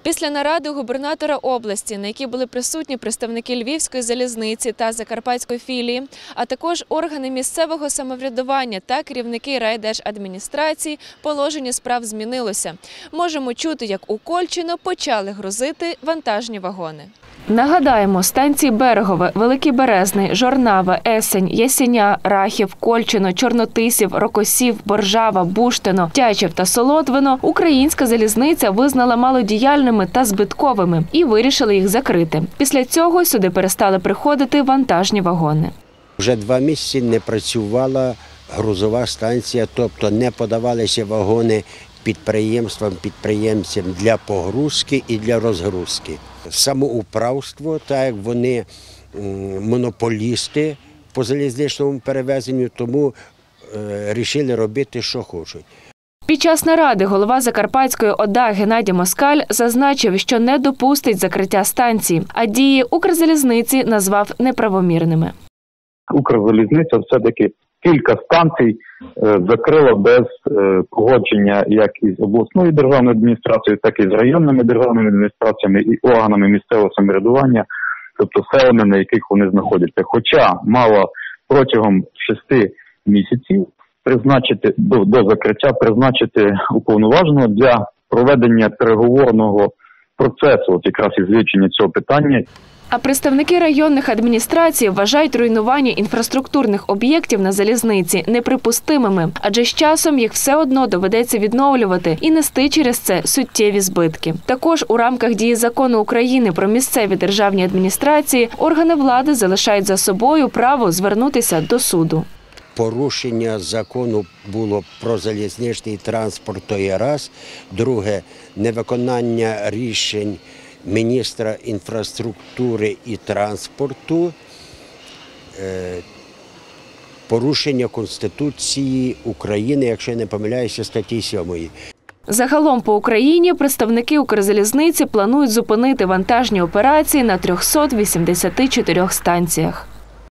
Після наради губернатора області, на якій були присутні представники Львівської залізниці та Закарпатської філії, а також органи місцевого самоврядування та керівники райдержадміністрації, положення справ змінилося. Можемо чути, як у Кольчино почали грузити вантажні вагони. Нагадаємо, станції Берегове, Великий Березний, Жорнава, Есень, Ясеня, Рахів, Кольчино, Чорнотисів, Рокосів, Боржава, Буштино, Тячів та Солотвино українська залізниця визнала малодіяльними та збитковими і вирішила їх закрити. Після цього сюди перестали приходити вантажні вагони. Вже 2 місяці не працювала грузова станція, тобто не подавалися вагони підприємцям для погрузки і для розгрузки. Самоуправство, так як вони монополісти по залізничному перевезенню, тому вирішили робити, що хочуть. Під час наради голова Закарпатської ОДА Геннадій Москаль зазначив, що не допустить закриття станції, а дії Укрзалізниці назвав неправомірними. Укрзалізниця все-таки кілька станцій закрила без погодження як із обласною державною адміністрацією, так і з районними державними адміністраціями і органами місцевого самоврядування, тобто селами, на яких вони знаходяться. Хоча мала протягом 6 місяців призначити до закриття уповноваженого для проведення переговорного процесу, от якраз із вивчення цього питання. А представники районних адміністрацій вважають руйнування інфраструктурних об'єктів на залізниці неприпустимими, адже з часом їх все одно доведеться відновлювати і нести через це суттєві збитки. Також у рамках дії Закону України про місцеві державні адміністрації органи влади залишають за собою право звернутися до суду. Порушення закону було про залізничний транспорт, то є раз. Друге, невиконання рішень міністра інфраструктури і транспорту, порушення Конституції України, якщо я не помиляюся, статті 7. Загалом по Україні представники Укрзалізниці планують зупинити вантажні операції на 384 станціях.